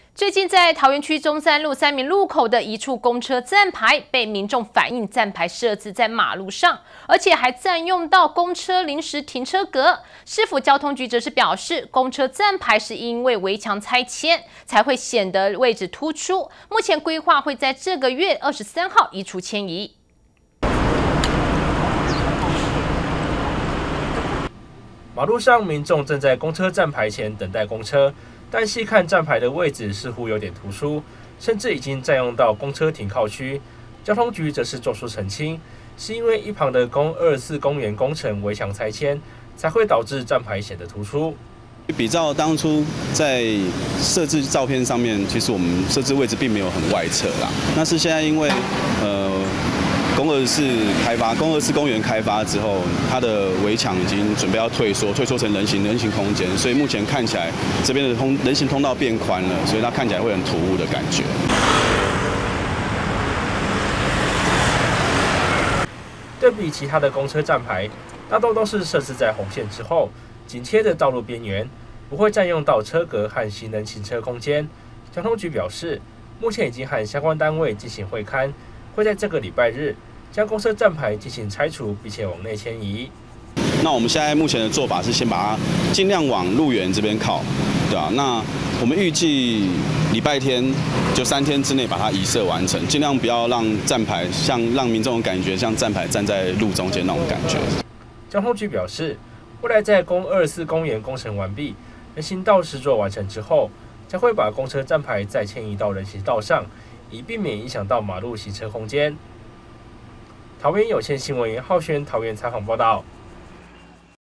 最近在桃园区中山路三民路口的一处公车站牌，被民众反映站牌设置在马路上，而且还占用到公车临时停车格。市府交通局则是表示，公车站牌是因为围墙拆迁才会显得位置突出，目前规划会在这个月23号移除迁移。 马路上，民众正在公车站牌前等待公车，但细看站牌的位置似乎有点突出，甚至已经占用到公车停靠区。交通局则是做出澄清，是因为一旁的公24公园工程围墙拆迁，才会导致站牌显得突出。 比照当初在设置照片上面，其实我们设置位置并没有很外侧啦。那是现在因为公24公园开发之后，它的围墙已经准备要退缩成人行空间，所以目前看起来这边的人行通道变宽了，所以它看起来会很突兀的感觉。 对比其他的公车站牌，大多都是设置在红线之后，紧贴着道路边缘，不会占用到车格和行人行车空间。交通局表示，目前已经和相关单位进行会勘，会在这个礼拜日将公车站牌进行拆除，并且往内迁移。 那我们现在目前的做法是先把它尽量往路园这边靠，对吧？那我们预计礼拜天就3天之内把它移设完成，尽量不要让站牌让民众感觉像站牌站在路中间那种感觉。 交通局表示，未来在公24公园工程完毕、人行道施作完成之后，将会把公车站牌再迁移到人行道上，以避免影响到马路行车空间。桃园有线新闻严浩轩桃园采访报道。